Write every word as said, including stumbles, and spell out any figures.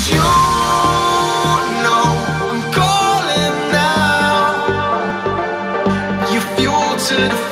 You know I'm calling now. You fuel to the